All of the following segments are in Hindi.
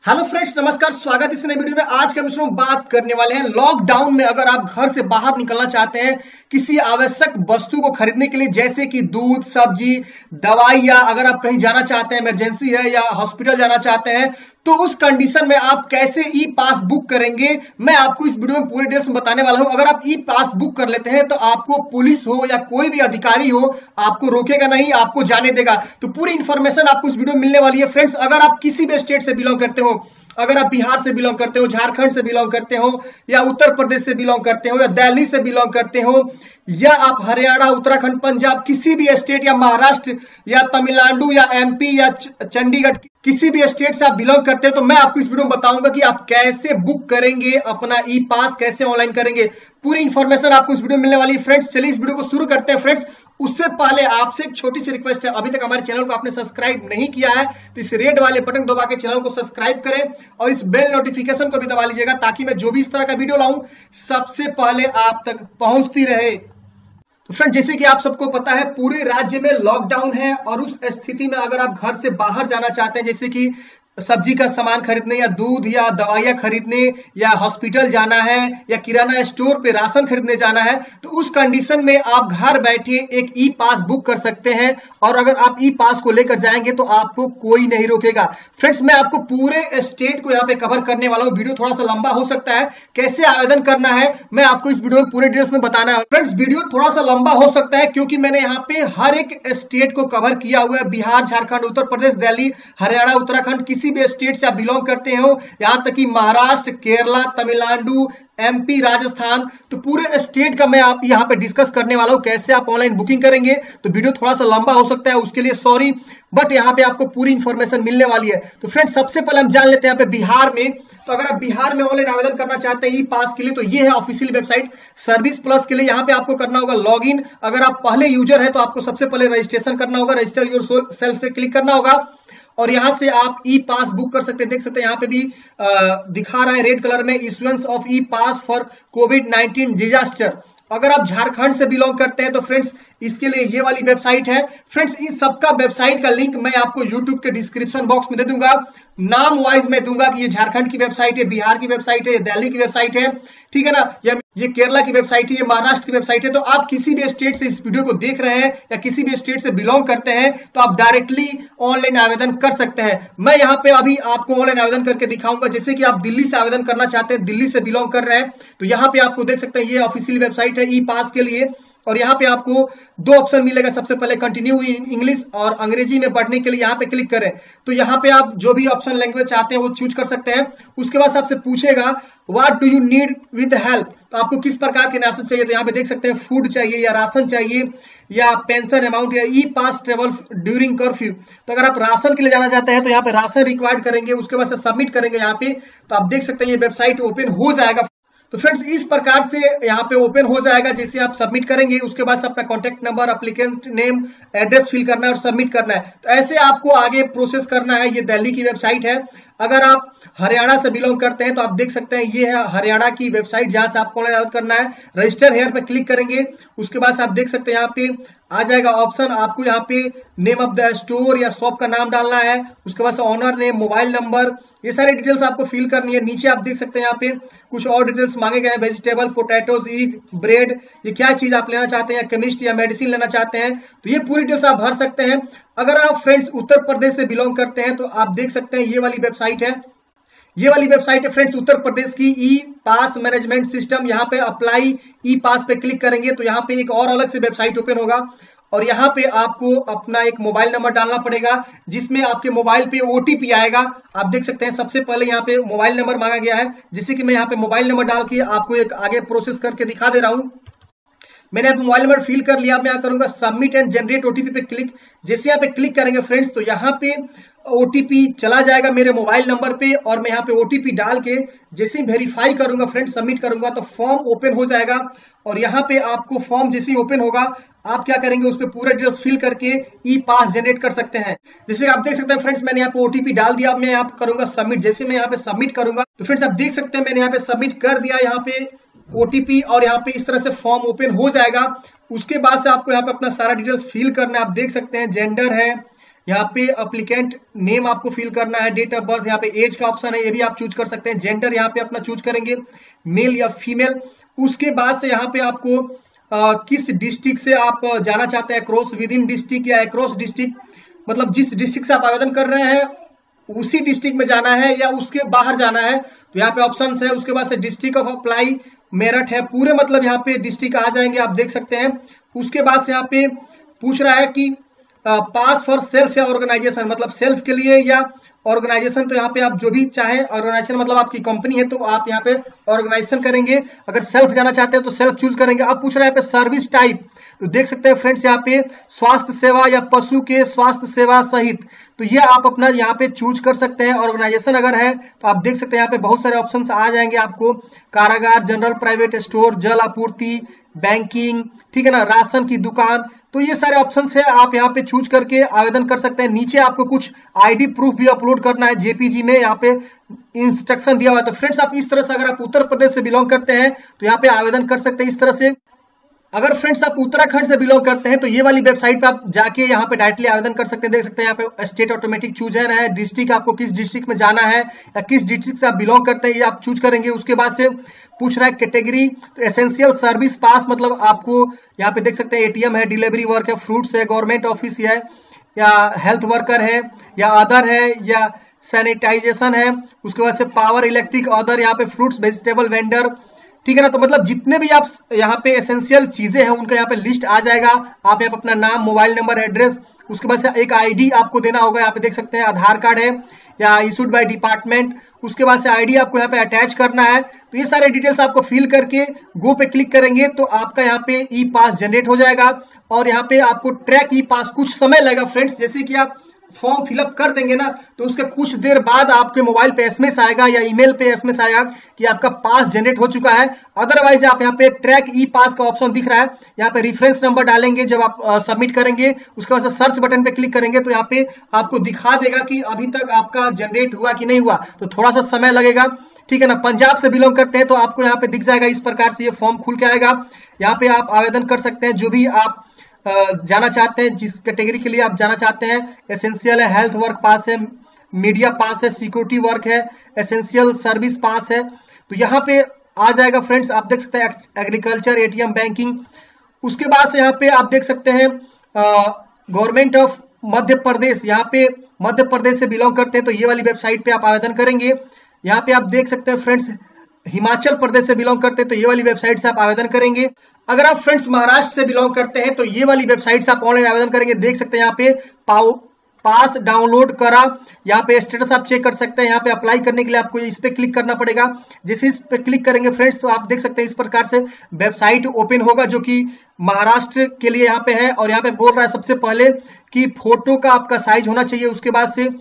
हेलो फ्रेंड्स, नमस्कार। स्वागत है इस नए वीडियो में। आज के हम बात करने वाले हैं लॉकडाउन में अगर आप घर से बाहर निकलना चाहते हैं किसी आवश्यक वस्तु को खरीदने के लिए, जैसे कि दूध, सब्जी, दवाई, या अगर आप कहीं जाना चाहते हैं, इमरजेंसी है या हॉस्पिटल जाना चाहते हैं, तो उस कंडीशन में आप कैसे ई पास बुक करेंगे, मैं आपको इस वीडियो में पूरे डिटेल्स में बताने वाला हूं। अगर आप ई पास बुक कर लेते हैं तो आपको पुलिस हो या कोई भी अधिकारी हो, आपको रोकेगा नहीं, आपको जाने देगा। तो पूरी इंफॉर्मेशन आपको इस वीडियो में मिलने वाली है। फ्रेंड्स, अगर आप किसी भी स्टेट से बिलोंग करते हो, अगर आप बिहार से बिलोंग करते हो, झारखंड से बिलोंग करते हो, या उत्तर प्रदेश से बिलोंग करते हो, या दिल्ली से बिलोंग करते हो, या आप हरियाणा, उत्तराखंड, पंजाब, किसी भी स्टेट, या महाराष्ट्र, या तमिलनाडु, या एमपी, या चंडीगढ़, किसी भी स्टेट से आप बिलोंग करते हैं, तो मैं आपको इस वीडियो में बताऊंगा कि आप कैसे बुक करेंगे अपना ई पास, कैसे ऑनलाइन करेंगे। पूरी इंफॉर्मेशन आपको इस वीडियो में मिलने वाली है। फ्रेंड्स, चलिए इस वीडियो को शुरू करते हैं। फ्रेंड्स, उससे पहले आपसे एक छोटी सी रिक्वेस्ट है, अभी तक हमारे चैनल को आपने सब्सक्राइब नहीं किया है तो इस रेड वाले बटन दबा के चैनल को सब्सक्राइब करें और इस बेल नोटिफिकेशन को भी दबा लीजिएगा, ताकि मैं जो भी इस तरह का वीडियो लाऊं सबसे पहले आप तक पहुंचती रहे। तो फ्रेंड, जैसे कि आप सबको पता है, पूरे राज्य में लॉकडाउन है और उस स्थिति में अगर आप घर से बाहर जाना चाहते हैं, जैसे कि सब्जी का सामान खरीदने, या दूध या दवाइयां खरीदने, या हॉस्पिटल जाना है, या किराना स्टोर पे राशन खरीदने जाना है, तो उस कंडीशन में आप घर बैठे एक ई पास बुक कर सकते हैं। और अगर आप ई पास को लेकर जाएंगे तो आपको कोई नहीं रोकेगा। फ्रेंड्स, मैं आपको पूरे स्टेट को यहाँ पे कवर करने वाला हूँ। वीडियो थोड़ा सा लंबा हो सकता है, कैसे आवेदन करना है मैं आपको इस वीडियो में पूरे डिटेल्स में बताना है। फ्रेंड्स, वीडियो थोड़ा सा लंबा हो सकता है क्योंकि मैंने यहाँ पे हर एक स्टेट को कवर किया हुआ है। बिहार, झारखंड, उत्तर प्रदेश, दिल्ली, हरियाणा, उत्तराखंड, किसी भी स्टेट से आप बिलोंग करते हो, यहां तक कि महाराष्ट्र, केरला, तमिलनाडु, एमपी, राजस्थान, तो पूरे स्टेट का मैं आप यहां पे डिस्कस करने वाला हूं कैसे आप ऑनलाइन बुकिंग करेंगे। तो वीडियो थोड़ा सा लंबा हो सकता है, उसके लिए सॉरी, बट यहां पे आपको पूरी इंफॉर्मेशन मिलने वाली है। तो फ्रेंड्स, सबसे पहले हम जान लेते हैं यहाँ पे बिहार में। तो अगर आप बिहार में ऑनलाइन आवेदन करना चाहते हैं ई पास के लिए, तो ये है ऑफिशियल वेबसाइट सर्विस प्लस के लिए। यहाँ पे आपको करना होगा लॉग इन। अगर आप पहले यूजर है तो आपको सबसे पहले रजिस्ट्रेशन करना होगा, रजिस्टर योर सेल्फ पे क्लिक करना होगा और यहां से आप ई पास बुक कर सकते हैं। देख सकते हैं यहाँ पे भी दिखा रहा है रेड कलर में, issuance of e pass for कोविड-19 डिजास्टर। अगर आप झारखंड से बिलोंग करते हैं तो फ्रेंड्स इसके लिए ये वाली वेबसाइट है। फ्रेंड्स, इन सबका वेबसाइट का लिंक मैं आपको यूट्यूब के डिस्क्रिप्शन बॉक्स में दे दूंगा। नाम वाइज मैं दूंगा कि ये झारखंड की वेबसाइट है, बिहार की वेबसाइट है, दिल्ली की वेबसाइट है, ठीक है ना, ये केरला की वेबसाइट है, ये महाराष्ट्र की वेबसाइट है। तो आप किसी भी स्टेट से इस वीडियो को देख रहे हैं या किसी भी स्टेट से बिलोंग करते हैं तो आप डायरेक्टली ऑनलाइन आवेदन कर सकते हैं। मैं यहाँ पे अभी आपको ऑनलाइन आवेदन करके दिखाऊंगा। जैसे कि आप दिल्ली से आवेदन करना चाहते हैं, दिल्ली से बिलोंग कर रहे हैं, तो यहाँ पे आपको देख सकते हैं ये ऑफिशियल वेबसाइट है ई पास के लिए। और यहाँ पे आपको दो ऑप्शन मिलेगा। सबसे पहले कंटिन्यू इन इंग्लिश और अंग्रेजी में पढ़ने के लिए यहाँ पे क्लिक करें। तो यहाँ पे आप जो भी ऑप्शन लैंग्वेज चाहते हैं वो चूज कर सकते हैं। उसके बाद आपसे पूछेगा what do you need with help, तो आपको किस प्रकार के राशन चाहिए। तो यहाँ पे देख सकते हैं फूड चाहिए, या राशन चाहिए, या पेंशन अमाउंट, या e pass travel during curfew. तो अगर आप राशन के लिए जाना चाहते हैं तो यहाँ पे राशन रिक्वायर्ड करेंगे, उसके बाद से सबमिट करेंगे यहाँ पे। तो आप देख सकते हैं ये वेबसाइट ओपन हो जाएगा। तो फ्रेंड्स, इस प्रकार से यहाँ पे ओपन हो जाएगा। जैसे आप सबमिट करेंगे उसके बाद अपना contact number, applicant name, address fill करना है और सबमिट करना है। तो ऐसे आपको आगे प्रोसेस करना है। ये दिल्ली की वेबसाइट है। अगर आप हरियाणा से बिलोंग करते हैं तो आप देख सकते हैं ये है हरियाणा की वेबसाइट, जहां से आपको ऑनलाइन आवेदन करना है। रजिस्टर हेयर पे क्लिक करेंगे, उसके बाद आप देख सकते हैं यहाँ पे आ जाएगा ऑप्शन। आपको यहाँ पे नेम ऑफ द स्टोर या शॉप का नाम डालना है, उसके बाद ऑनर नेम, मोबाइल नंबर, ये सारी डिटेल्स आपको फिल करनी है। नीचे आप देख सकते हैं यहाँ पे कुछ और डिटेल्स मांगे गए हैं, वेजिटेबल, पोटैटोज, एग, ब्रेड, ये क्या चीज आप लेना चाहते हैं, केमिस्ट या मेडिसिन लेना चाहते हैं, तो ये पूरी डिटेल्स आप भर सकते हैं। अगर आप फ्रेंड्स उत्तर प्रदेश से बिलोंग करते हैं तो आप देख सकते हैं ये वाली वेबसाइट है। ये वाली वेबसाइट है फ्रेंड्स उत्तर प्रदेश की ई पास मैनेजमेंट सिस्टम। यहाँ पे अप्लाई ई पास पे क्लिक करेंगे तो यहाँ पे एक और अलग से वेबसाइट ओपन होगा और यहाँ पे आपको अपना एक मोबाइल नंबर डालना पड़ेगा, जिसमें आपके मोबाइल पे ओटीपी आएगा। आप देख सकते हैं सबसे पहले यहाँ पे मोबाइल नंबर मांगा गया है, जैसे कि मैं यहाँ पे मोबाइल नंबर डाल के आपको एक आगे प्रोसेस करके दिखा दे रहा हूँ। मैंने यहाँ पे मोबाइल नंबर फिल कर लिया। मैं यहाँ करूंगा सबमिट एंड जनरेट ओटीपी पे क्लिक। जैसे यहाँ पे क्लिक करेंगे फ्रेंड्स तो यहाँ पे ओटीपी चला जाएगा मेरे मोबाइल नंबर पे और मैं यहाँ पे ओटीपी डाल के जैसे ही वेरीफाई करूंगा फ्रेंड्स, सबमिट करूंगा तो फॉर्म ओपन हो जाएगा। और यहाँ पे आपको फॉर्म जैसे ही ओपन होगा आप क्या करेंगे, उस पर पूरा डिटेल्स फिल करके ई पास जनरेट कर सकते हैं। जैसे आप देख सकते हैं फ्रेंड्स, मैंने यहाँ पे ओटीपी डाल दिया। मैं यहाँ पे करूंगा सबमिट। जैसे मैं यहाँ पे सबमिट करूंगा तो फ्रेंड्स आप देख सकते हैं मैंने यहाँ पे सबमिट कर दिया यहाँ पे ओटीपी, और यहाँ पे इस तरह से फॉर्म ओपन हो जाएगा। उसके बाद से आपको यहाँ पे अपना सारा डिटेल्स फिल करना है। आप देख सकते हैं जेंडर है, यहाँ पे अप्लीकेंट नेम आपको फिल करना है, डेट ऑफ बर्थ, यहाँ पे एज का ऑप्शन है, ये भी आप चूज कर सकते हैं। जेंडर यहाँ पे अपना चूज करेंगे, मेल या फीमेल। उसके बाद से यहाँ पे आपको किस डिस्ट्रिक्ट से आप जाना चाहते हैं, क्रॉस विद इन डिस्ट्रिक्ट या अक्रॉस डिस्ट्रिक्ट, मतलब जिस डिस्ट्रिक्ट से आप आवेदन कर रहे हैं उसी डिस्ट्रिक्ट में जाना है या उसके बाहर जाना है, तो यहाँ पे ऑप्शन है। उसके बाद से डिस्ट्रिक्ट ऑफ अप्लाई मेरठ है, पूरे मतलब यहाँ पे डिस्ट्रिक्ट आ जाएंगे, आप देख सकते हैं। उसके बाद से यहाँ पे पूछ रहा है कि पास फॉर सेल्फ या ऑर्गेनाइजेशन, मतलब सेल्फ के लिए या ऑर्गेनाइजेशन, तो यहाँ पे आप जो भी चाहे, ऑर्गेनाइजेशन मतलब आपकी कंपनी है तो आप यहाँ पे ऑर्गेनाइजेशन करेंगे, अगर सेल्फ जाना चाहते हैं तो सेल्फ चूज करेंगे। अब पूछ रहा है यहाँ पे सर्विस टाइप, तो देख सकते हैं फ्रेंड्स यहाँ पे स्वास्थ्य सेवा या पशु के स्वास्थ्य सेवा सहित, तो ये आप अपना यहाँ पे चूज कर सकते हैं। ऑर्गेनाइजेशन अगर है तो आप देख सकते हैं यहाँ पे बहुत सारे ऑप्शंस आ जाएंगे आपको, कारागार, जनरल प्राइवेट स्टोर, जल आपूर्ति, बैंकिंग, ठीक है ना, राशन की दुकान, तो ये सारे ऑप्शंस है, आप यहाँ पे चूज करके आवेदन कर सकते हैं। नीचे आपको कुछ आईडी प्रूफ भी अपलोड करना है जेपीजी में, यहाँ पे इंस्ट्रक्शन दिया हुआ है। तो फ्रेंड्स आप इस तरह से, अगर आप उत्तर प्रदेश से बिलोंग करते हैं तो यहाँ पे आवेदन कर सकते हैं इस तरह से। अगर फ्रेंड्स आप उत्तराखंड से बिलोंग करते हैं तो ये वाली वेबसाइट पे आप जाके यहाँ पे डायरेक्टली आवेदन कर सकते हैं। देख सकते हैं यहाँ पे स्टेट ऑटोमेटिक चूजर है, डिस्ट्रिक्ट आपको किस डिस्ट्रिक्ट में जाना है या किस डिस्ट्रिक्ट से आप बिलोंग करते हैं ये आप चूज करेंगे। उसके बाद से पूछ रहा है कैटेगरी, तो एसेंशियल सर्विस पास, मतलब आपको यहाँ पे देख सकते हैं एटीएम है, डिलीवरी वर्क है, फ्रूट्स है, गवर्नमेंट ऑफिस है, या हेल्थ वर्कर है, या अदर है, या सैनिटाइजेशन है। उसके बाद से पावर, इलेक्ट्रिक, अदर, यहाँ पे फ्रूट्स, वेजिटेबल वेंडर, ठीक है ना। तो मतलब जितने भी आप यहाँ पे एसेंशियल चीजें हैं उनका यहाँ पे लिस्ट आ जाएगा। आप यहाँ पे अपना नाम, मोबाइल नंबर, एड्रेस, उसके बाद से एक आईडी आपको देना होगा, यहाँ पे देख सकते हैं आधार कार्ड है या इशूड बाय डिपार्टमेंट, उसके बाद से आईडी आपको यहाँ पे अटैच करना है। तो ये सारे डिटेल्स आपको फिल करके गो पे क्लिक करेंगे तो आपका यहाँ पे ई पास जनरेट हो जाएगा और यहाँ पे आपको ट्रैक ई पास कुछ समय लगेगा फ्रेंड्स। जैसे कि आप फॉर्म फिलअप कर देंगे ना तो उसके कुछ देर बाद आपके मोबाइल पे एसएमएस आएगा या ईमेल पे एसएमएस आएगा कि आपका पास जनरेट हो चुका है। अदरवाइज आप यहाँ पे ट्रैक ई पास का ऑप्शन दिख रहा है, यहाँ पे रेफरेंस नंबर डालेंगे जब आप सबमिट करेंगे, उसके बाद सर्च बटन पे क्लिक करेंगे तो यहाँ पे आपको दिखा देगा कि अभी तक आपका जनरेट हुआ कि नहीं हुआ, तो थोड़ा सा समय लगेगा, ठीक है ना। पंजाब से बिलोंग करते हैं तो आपको यहाँ पे दिख जाएगा इस प्रकार से ये फॉर्म खुल के आएगा। यहाँ पे आप आवेदन कर सकते हैं जो भी आप जाना चाहते हैं, जिस कैटेगरी के लिए आप जाना चाहते हैं। एसेंशियल है, हेल्थ वर्क पास है, मीडिया पास है, सिक्योरिटी वर्क है, एसेंशियल सर्विस पास है, तो यहाँ पे आ जाएगा फ्रेंड्स। आप देख सकते हैं एग्रीकल्चर, एटीएम, बैंकिंग। उसके बाद से यहाँ पे आप देख सकते हैं गवर्नमेंट ऑफ मध्य प्रदेश, यहाँ पे मध्य प्रदेश से बिलोंग करते हैं तो ये वाली वेबसाइट पे आप आवेदन करेंगे। यहाँ पे आप देख सकते हैं फ्रेंड्स हिमाचल प्रदेश से बिलोंग करते हैं तो ये वाली वेबसाइट से आप आवेदन करेंगे। अगर आप फ्रेंड्स महाराष्ट्र से बिलोंग करते हैं तो ये वाली वेबसाइट से आप ऑनलाइन आवेदन करेंगे। देख सकते हैं यहाँ पे पास डाउनलोड करा, यहाँ पे स्टेटस आप चेक कर सकते हैं। यहाँ पे अप्लाई करने के लिए आपको इस पे क्लिक करना पड़ेगा। जैसे इस पे क्लिक करेंगे फ्रेंड्स तो आप देख सकते हैं इस प्रकार से वेबसाइट ओपन होगा जो कि महाराष्ट्र के लिए यहाँ पे है। और यहाँ पे बोल रहा है सबसे पहले कि फोटो का आपका साइज होना चाहिए। उसके बाद से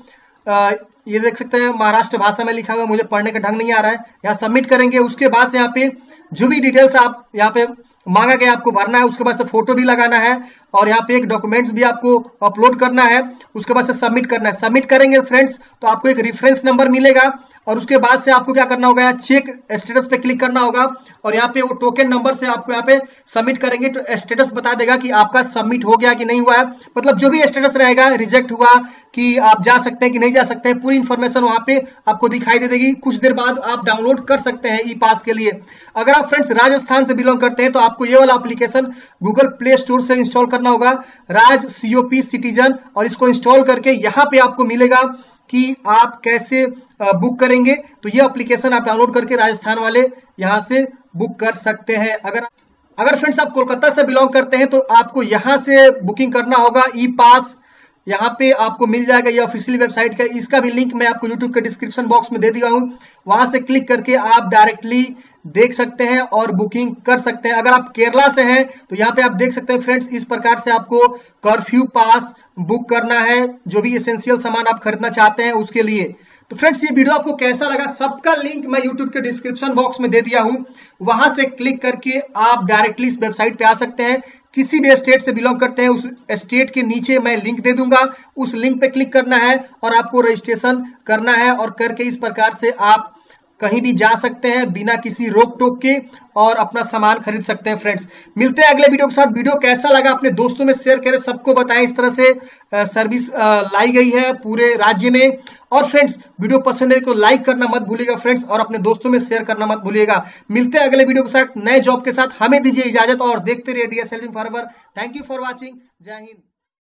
ये देख सकते हैं महाराष्ट्र भाषा में लिखा हुआ है, मुझे पढ़ने का ढंग नहीं आ रहा है। यहाँ सबमिट करेंगे, उसके बाद से यहाँ पे जो भी डिटेल्स आप यहाँ पे मांगा गया आपको भरना है, उसके बाद से फोटो भी लगाना है और यहाँ पे एक डॉक्यूमेंट्स भी आपको अपलोड करना है। उसके बाद से सबमिट करना है। सबमिट करेंगे फ्रेंड्स तो आपको एक रेफरेंस नंबर मिलेगा और उसके बाद से आपको क्या करना होगा, चेक स्टेटस पे क्लिक करना होगा और यहाँ पे वो टोकन नंबर से आपको यहाँ पे सबमिट करेंगे तो स्टेटस बता देगा कि आपका सबमिट हो गया कि नहीं हुआ है। मतलब जो भी स्टेटस रहेगा, रिजेक्ट हुआ कि आप जा सकते हैं कि नहीं जा सकते हैं, पूरी इंफॉर्मेशन वहां पे आपको दिखाई दे देगी। कुछ देर बाद आप डाउनलोड कर सकते हैं ई पास के लिए। अगर आप फ्रेंड्स राजस्थान से बिलोंग करते हैं तो आपको ये वाला एप्लीकेशन गूगल प्ले स्टोर से इंस्टॉल करना होगा, राज COP सिटीजन, और इसको इंस्टॉल करके यहाँ पे आपको मिलेगा कि आप कैसे बुक करेंगे। तो ये एप्लीकेशन आप डाउनलोड करके राजस्थान वाले यहाँ से बुक कर सकते हैं। अगर फ्रेंड्स आप कोलकाता से बिलोंग करते हैं तो आपको यहाँ से बुकिंग करना होगा। ई पास यहाँ पे आपको मिल जाएगा, ये ऑफिशियल वेबसाइट का, इसका भी लिंक मैं आपको यूट्यूब के डिस्क्रिप्शन बॉक्स में दे दिया हूँ। वहां से क्लिक करके आप डायरेक्टली देख सकते हैं और बुकिंग कर सकते हैं। अगर आप केरला से हैं तो यहाँ पे आप देख सकते हैं फ्रेंड्स इस प्रकार से आपको कर्फ्यू पास बुक करना है, जो भी एसेंशियल सामान आप खरीदना चाहते हैं उसके लिए। तो फ्रेंड्स ये वीडियो आपको कैसा लगा, सबका लिंक मैं यूट्यूब के डिस्क्रिप्शन बॉक्स में दे दिया हूं, वहां से क्लिक करके आप डायरेक्टली इस वेबसाइट पे आ सकते हैं। किसी भी स्टेट से बिलोंग करते हैं उस स्टेट के नीचे मैं लिंक दे दूंगा, उस लिंक पे क्लिक करना है और आपको रजिस्ट्रेशन करना है और करके इस प्रकार से आप कहीं भी जा सकते हैं बिना किसी रोक टोक के और अपना सामान खरीद सकते हैं। फ्रेंड्स मिलते हैं अगले वीडियो के साथ। वीडियो कैसा लगा अपने दोस्तों में शेयर करें, सबको बताएं इस तरह से सर्विस लाई गई है पूरे राज्य में। और फ्रेंड्स वीडियो पसंद है तो लाइक करना मत भूलिएगा फ्रेंड्स, और अपने दोस्तों में शेयर करना मत भूलिएगा। मिलते हैं अगले वीडियो के साथ नए जॉब के साथ। हमें दीजिए इजाजत और देखते रहिए DSLV forever. Thank you for watching. जय हिंद।